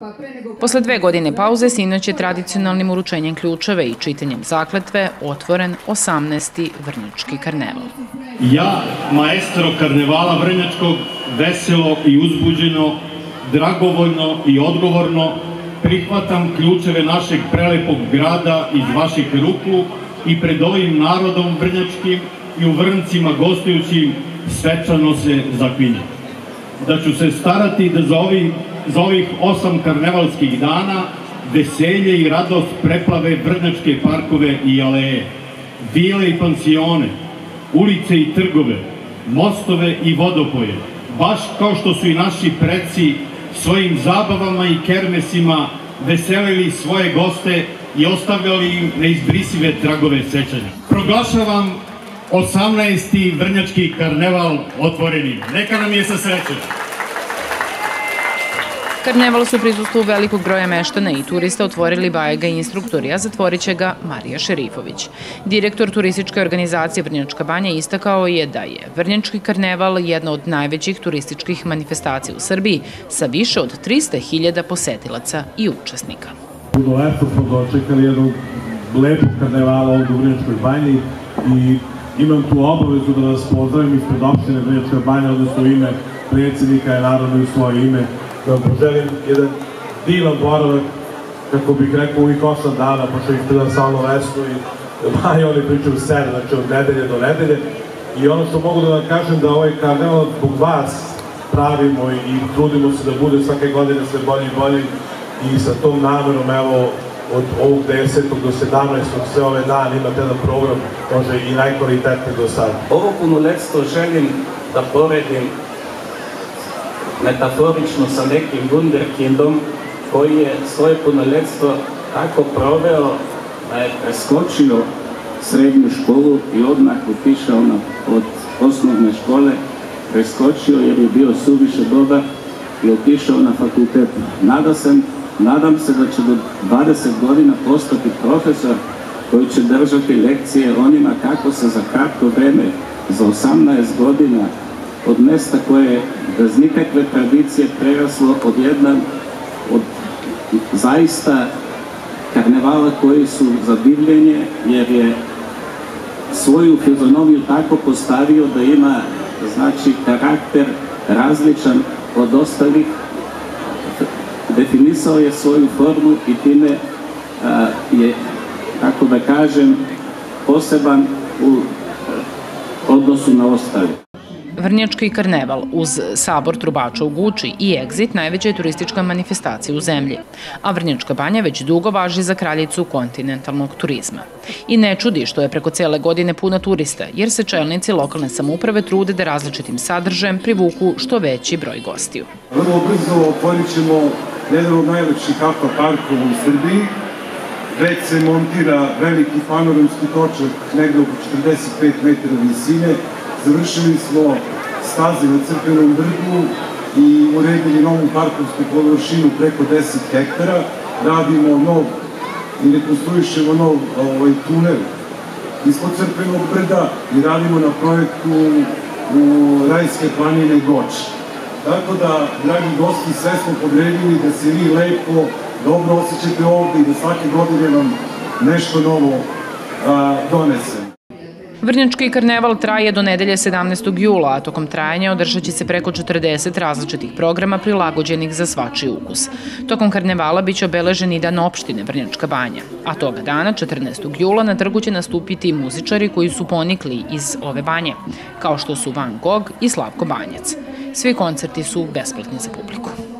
Posle 2 godine pauze, sinoć je tradicionalnim uručenjem ključeva i čitanjem zakletve otvoren 18. Vrnjački karneval. Ja, maestro karnevala Vrnjačkog, veselo i uzbuđeno, dragovoljno i odgovorno prihvatam ključeve našeg prelepog grada iz vaših ruku i pred ovim narodom vrnjačkim i u Vrncima gostujućim svečano se zaklinjem. Da ću se starati da za ovih 8 karnevalskih dana veselje i radost preplave vrnjačke parkove i aleje, vile i pansione, ulice i trgove, mostove i vodopoje, baš kao što su i naši preci svojim zabavama i kermesima veselili svoje goste i ostavljali im neizbrisive tragove sećanja. Proglašavam 18. Vrnjački karneval otvorenim. Neka nam je sa srećom! Karneval su prisustvu velikog broja meštana i turista otvorili Bajega i instruktori, a zatvorit će ga Marija Šerifović. Direktor turističke organizacije Vrnjačka Banja istakao je da je Vrnjački karneval jedna od najvećih turističkih manifestacija u Srbiji sa više od 300.000 posetilaca i učesnika. Puno lepo smo dočekali jednog lepog karnevala ovdje u Vrnjačkoj Banji i imam tu obavezu da vas pozdravim ispred opštine Vrnjačka Banja, odnosno u ime predsjednika i naravno i u svoje ime, da vam poželim jedan divan boravak, kako bih rekao, ovih 8 dana, pošto ih predam Salno Vesnu i Maja, oni pričaju 7, znači od nedelje do nedelje. I ono što mogu da vam kažem da ovaj karneval zbog vas pravimo i trudimo se da bude svake godine sve bolji i bolji i sa tom namerom, evo, od ovog 10. do 17. sve ove dane imate jedan program, može i najkvalitetniji do sada. Ovo punoletstvo želim da poredim metaforično sa nekim wunderkindom koji je svoje punoletstvo tako proveo da je preskočio srednju školu i odmah otišao od osnovne škole, preskočio jer je bio suviše dobar i otišao na fakultet. Nadam se da će do 20 godina postati profesor koji će držati lekcije onima kako se za kratko vreme, za 18 godina, od mesta koje je bez nikakve tradicije preraslo od zaista karnevala koji su za divljenje, jer je svoju fizionomiju tako postavio da ima, znači, karakter različan od ostalih, definisao je svoju formu i time je, kako da kažem, poseban u odnosu na ostale. Vrnjački karneval uz sabor trubača u Guči i Egzit najveća je turistička manifestacija u zemlji, a Vrnjačka Banja već dugo važi za kraljicu kontinentalnog turizma. I ne čudi što je preko cele godine puna turista, jer se čelnici lokalne samouprave trude da različitim sadržajem privuku što veći broj gostiju. Vrlo brzo otvorit ćemo jedan od najlepših akvaparkova u Srbiji. Već se montira veliki panoramski točak negde oko 45 metara visine. Završili smo staze na Crkvenom brdu i uredili novu parkovsku površinu preko 10 hektara. Radimo nov i rekonstruišemo nov tunel ispod Crkvenog brda i radimo na projektu u Rajske planine Goč. Tako da, dragi gosti, sve smo podredili da se vi lepo, dobro osjećate ovdje i da svake godine vam nešto novo donesem. Vrnjački karneval traje do nedelje 17. jula, a tokom trajanja održat će se preko 40 različitih programa prilagođenih za svačiji ukus. Tokom karnevala biće obeležen i dan opštine Vrnjačka Banja, a toga dana, 14. jula, na trgu će nastupiti i muzičari koji su ponikli iz ove banje, kao što su Van Gogh i Slavko Banjac. Svi koncerti su besplatni za publiku.